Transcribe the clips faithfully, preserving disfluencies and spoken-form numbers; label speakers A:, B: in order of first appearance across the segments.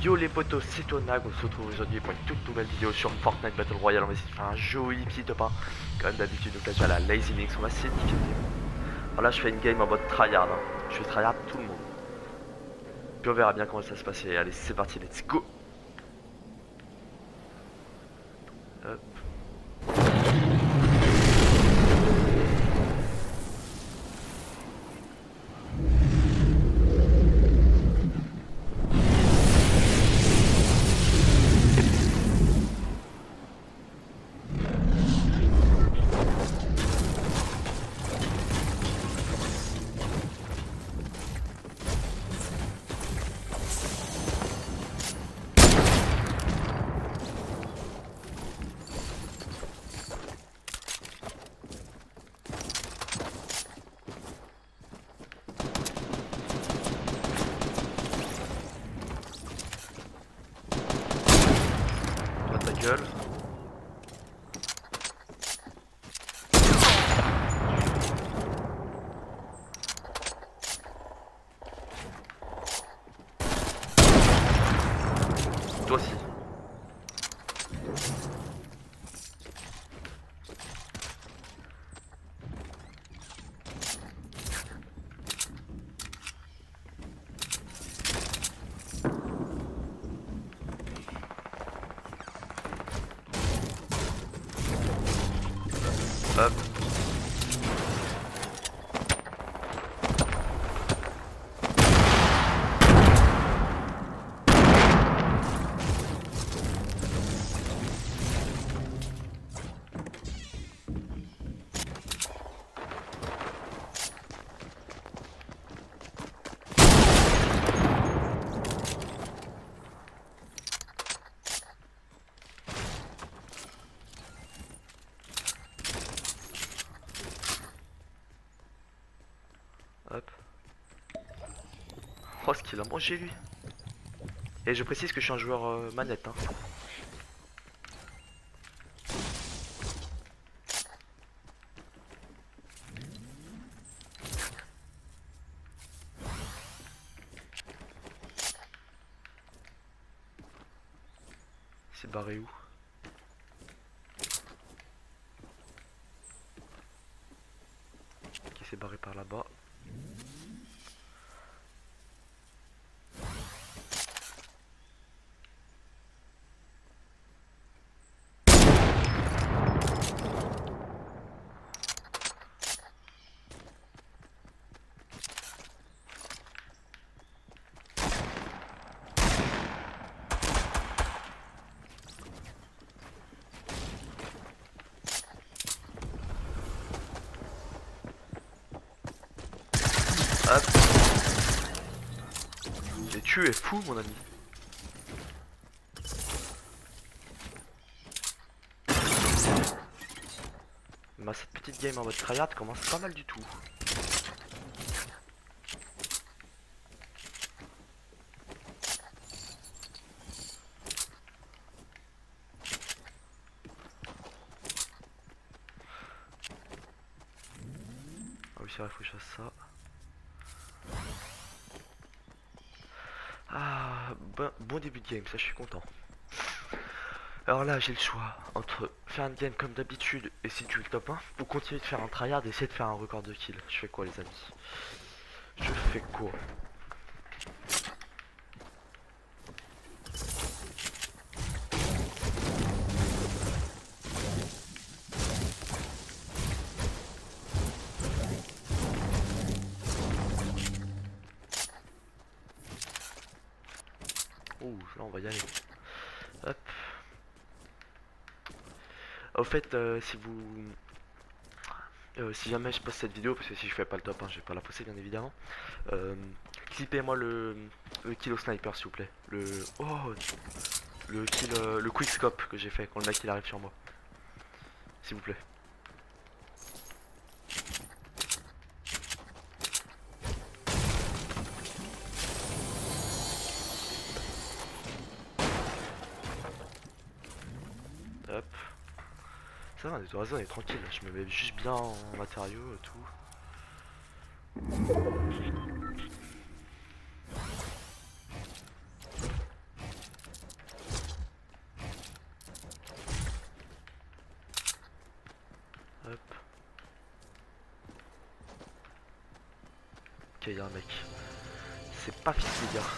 A: Yo les potos, c'est Tonag, on se retrouve aujourd'hui pour une toute nouvelle vidéo sur Fortnite Battle Royale. On va essayer de faire un joli petit top un, comme d'habitude, donc là j'ai la Lazy Mix, on va essayer de difficulté. Alors là je fais une game en mode tryhard, hein. Je fais tryhard tout le monde. Puis on verra bien comment ça va se passer. Allez c'est parti, let's go. Hop. Ta gueule. Toi aussi. Hop. Hop. Oh ce qu'il a mangé lui. Et je précise que je suis un joueur euh, manette hein. C'est barré où? Ok, c'est barré par là-bas. Hop. Mais tu es fou mon ami. Bah, cette petite game en mode tryhard commence pas mal du tout. Ah oui c'est vrai, faut que je fasse ça. Ah, bon, bon début de game, ça je suis content. Alors là j'ai le choix entre faire une game comme d'habitude et si tu le top un, ou continuer de faire un tryhard et essayer de faire un record de kill. Je fais quoi les amis? Je fais quoi? Ouh, là on va y aller. Hop. Au fait, euh, si vous... Euh, si jamais je poste cette vidéo, parce que si je fais pas le top un, je vais pas la poster bien évidemment. Euh, clippez-moi le, le kill au sniper s'il vous plaît. Le... Oh, le kill... Euh, le quick scope que j'ai fait quand le mec il arrive sur moi. S'il vous plaît. Hop. Ça va, les oiseaux on est tranquille, je me mets juste bien en matériaux et tout. Hop. Ok, y'a un mec. C'est pas fini les gars.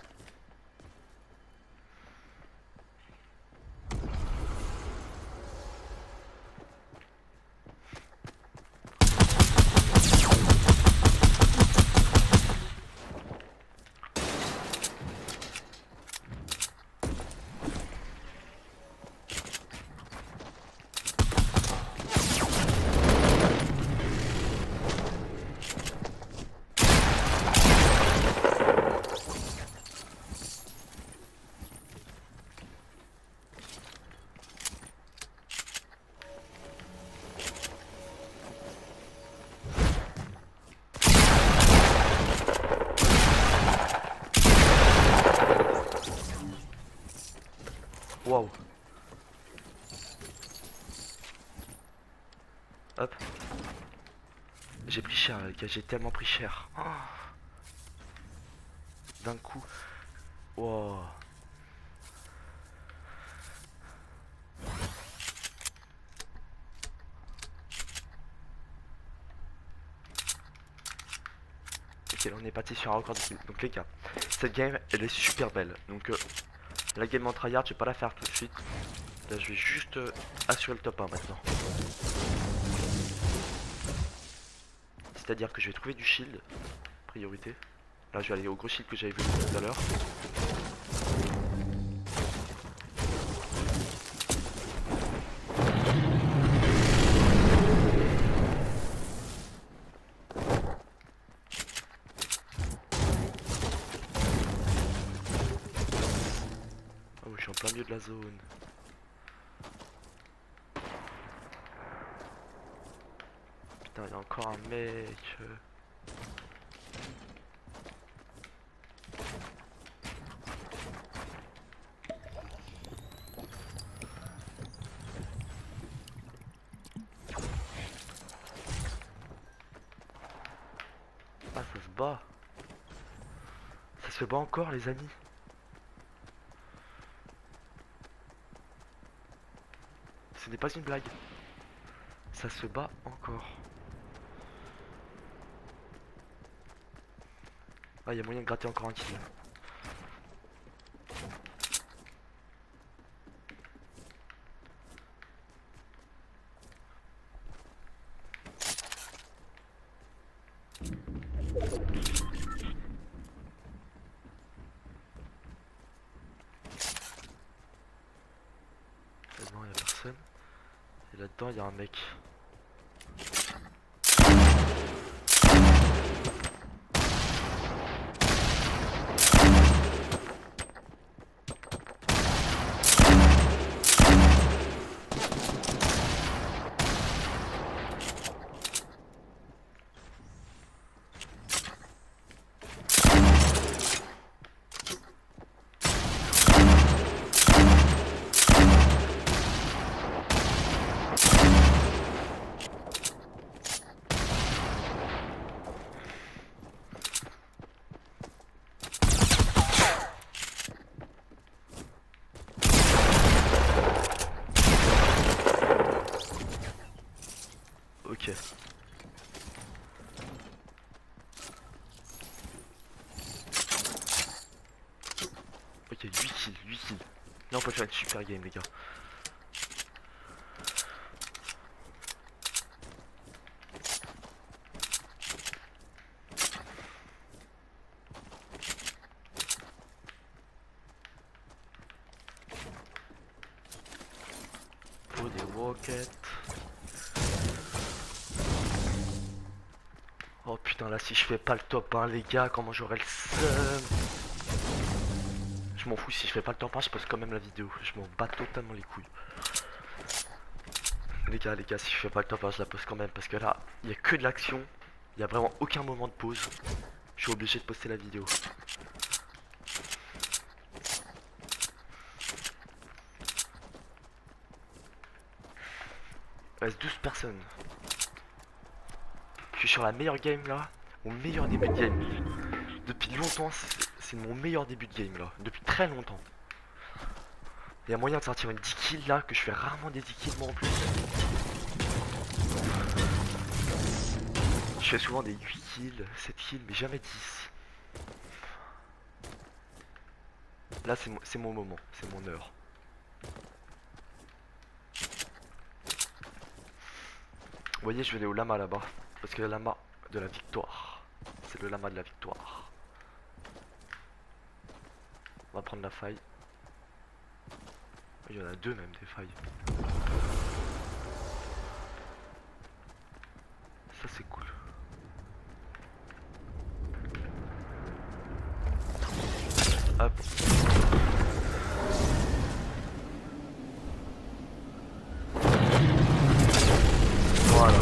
A: Waouh. Hop. J'ai pris cher les gars, j'ai tellement pris cher. Oh. D'un coup. Wow. Ok, on est parti sur un record de kill. Donc les gars, cette game elle est super belle. Donc euh, la game en tryhard, je vais pas la faire tout de suite. Là je vais juste euh, assurer le top un maintenant. C'est à dire que je vais trouver du shield. Priorité. Là je vais aller au gros shield que j'avais vu tout à l'heure. Oh, je suis en plein milieu de la zone. Putain, il y a encore un mec. Ah, ça se bat. Ça se bat encore, les amis. Ce n'est pas une blague. Ça se bat encore. Ah, il y a moyen de gratter encore un kill. Non, il n'y a personne. Et là-dedans, il y a un mec. Ok. Ok, huit kills, huit kills. Là on peut faire une super game les gars. Pour des rockets. Oh putain, là si je fais pas le top un les gars, comment j'aurai le seum. Je m'en fous, si je fais pas le top un, je poste quand même la vidéo. Je m'en bats totalement les couilles. Les gars, les gars, si je fais pas le top un, je la poste quand même. Parce que là, il y a que de l'action. Il y a vraiment aucun moment de pause. Je suis obligé de poster la vidéo. Il reste douze personnes. Je suis sur la meilleure game là. Mon meilleur début de game. Depuis longtemps, c'est mon meilleur début de game là. Depuis très longtemps. Il y a moyen de sortir une dix kills là, que je fais rarement des dix kills moi en plus. Je fais souvent des huit kills, sept kills, mais jamais dix. Là, c'est mon, c'est mon moment, c'est mon heure. Vous voyez, je vais aller au lama là-bas. Parce que le lama de la victoire. C'est le lama de la victoire. On va prendre la faille. Il y en a deux même, des failles. Ça, c'est cool. Hop. Voilà.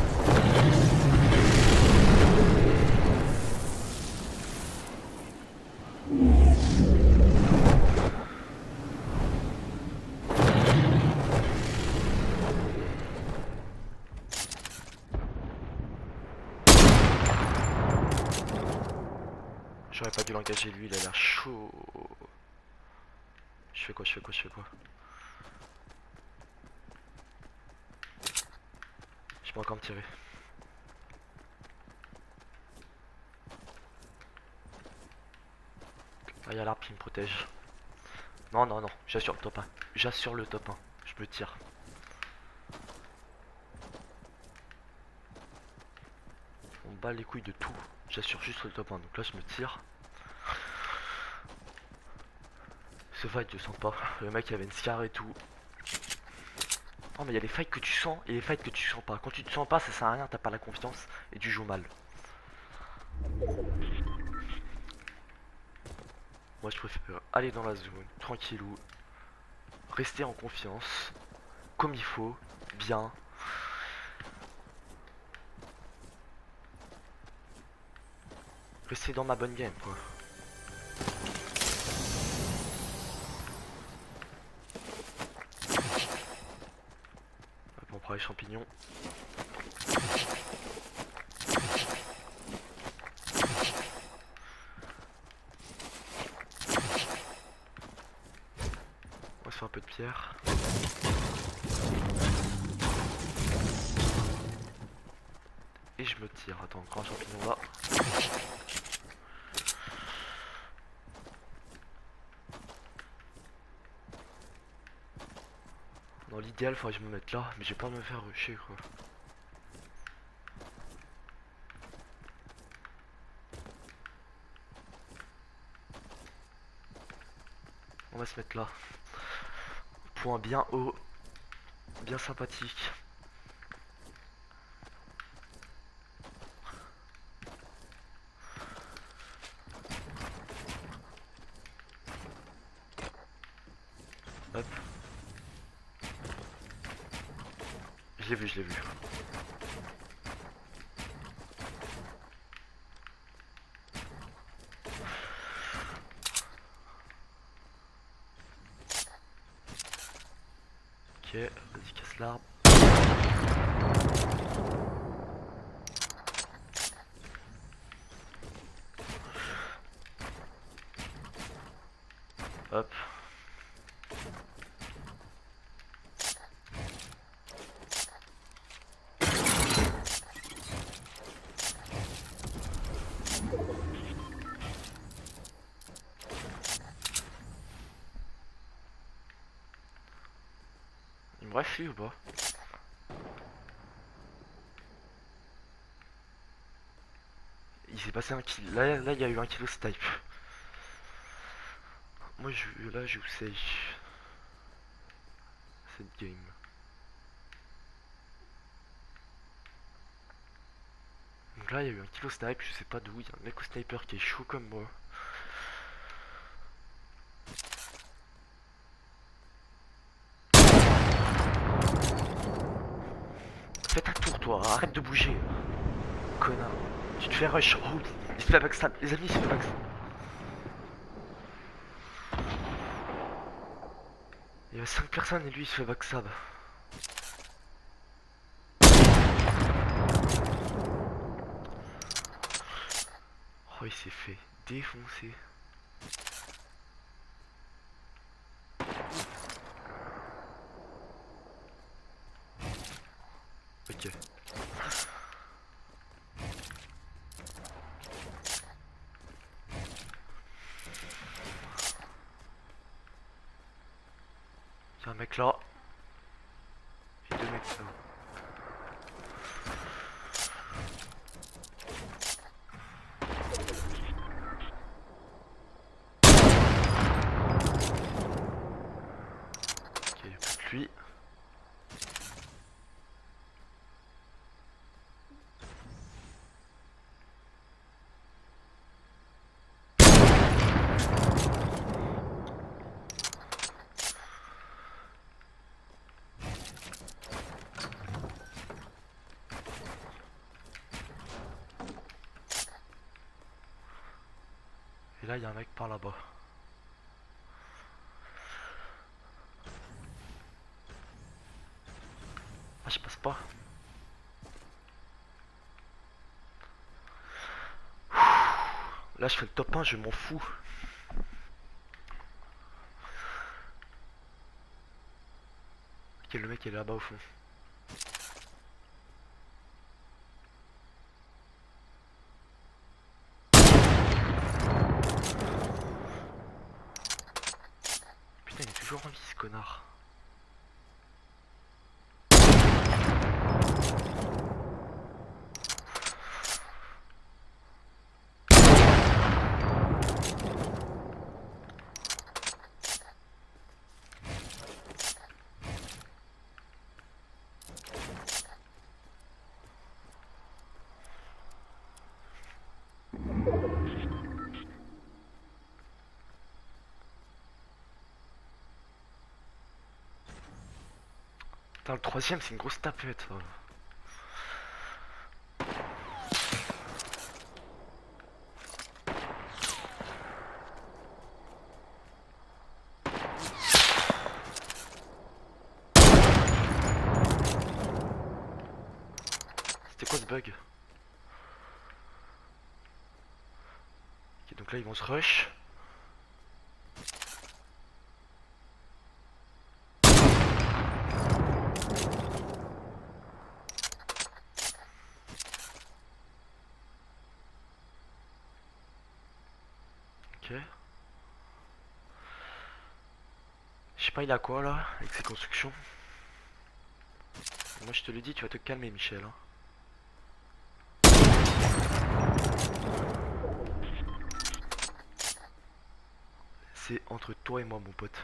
A: J'aurais pas dû l'engager lui, il a l'air chaud. Je fais quoi, je fais quoi, je fais quoi? Je peux encore me tirer. Ah, y'a l'arbre qui me protège. Non, non, non, j'assure le top un. J'assure le top un. Je me tire. On bat les couilles de tout. J'assure juste le top un. Donc là, je me tire. Ce fight, je sens pas. Le mec il avait une scar et tout. Non, mais il y a les fights que tu sens et les fights que tu sens pas. Quand tu te sens pas, ça sert à rien, t'as pas la confiance et tu joues mal. Moi, je préfère aller dans la zone, tranquillou. Rester en confiance. Comme il faut. Bien. Rester dans ma bonne game, quoi. Hop, on prend les champignons. On va se faire un peu de pierre. Et je me tire. Attends, encore un champignon là. Dans l'idéal, faudrait que je me mette là, mais j'ai peur de me faire rusher, quoi. On va se mettre là. Point bien haut. Bien sympathique. Hop. Je l'ai vu, je l'ai vu. Ok, vas-y, casse l'arbre. Hop. Il me reste lui ou pas? Il s'est passé un kill. Là, là, il y a eu un kill au snipe. Moi, je, là, je vous sais. Cette game. Donc là, il y a eu un kill au snipe. Je sais pas d'où. Il y a un mec au sniper qui est chaud comme moi. Fais ta tour, toi. Arrête de bouger. Connard. Tu te fais rush. Oh, il se fait backstab. Les amis, il se fait backstab. Il y a cinq personnes et lui, il se fait backstab. Oh, il s'est fait défoncer. Ok. mec là. Et deux mecs là. Ok, y'a plus que lui. Et là, il y a un mec par là-bas. Ah, je passe pas. Là, je fais le top un, je m'en fous. Ok, le mec il est là-bas au fond. Putain, il est toujours en vie ce connard. Putain, le troisième, c'est une grosse tapette. Ça. C'était quoi ce bug? Ok, donc là, ils vont se rush. Ok. Je sais pas, il a quoi là, avec ses constructions. Moi je te le dis, tu vas te calmer, Michel. Hein. C'est entre toi et moi, mon pote.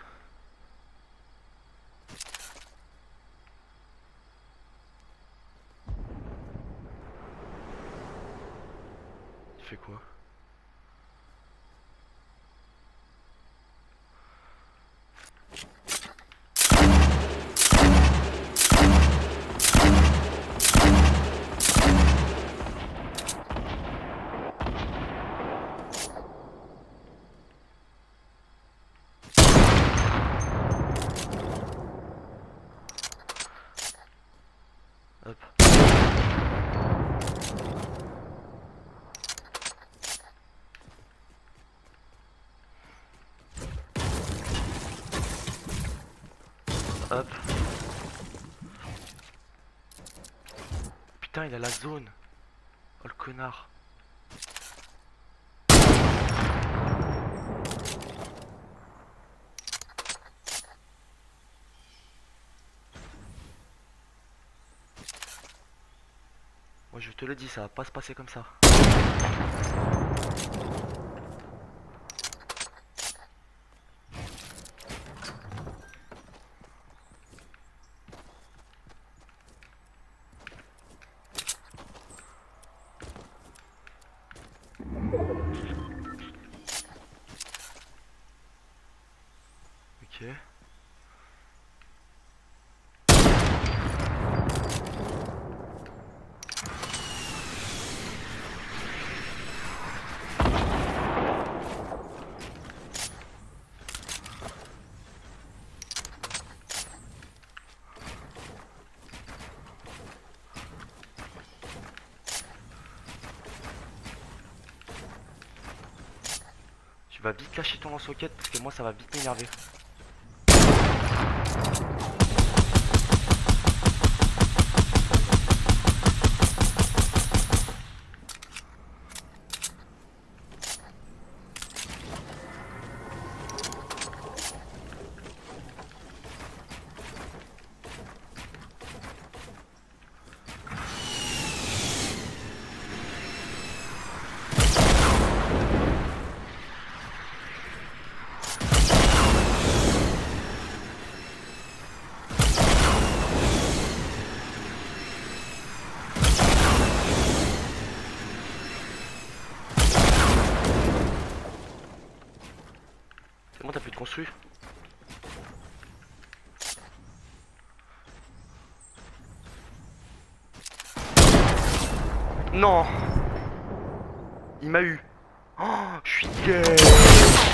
A: Tu fais quoi? Hop. Hop. Putain, il a la zone. Oh le connard. Moi je te le dis, ça va pas se passer comme ça. Ok. Tu vas vite lâcher ton lance-roquette parce que moi ça va vite m'énerver. construit. Non. Il m'a eu. Oh, je suis gay.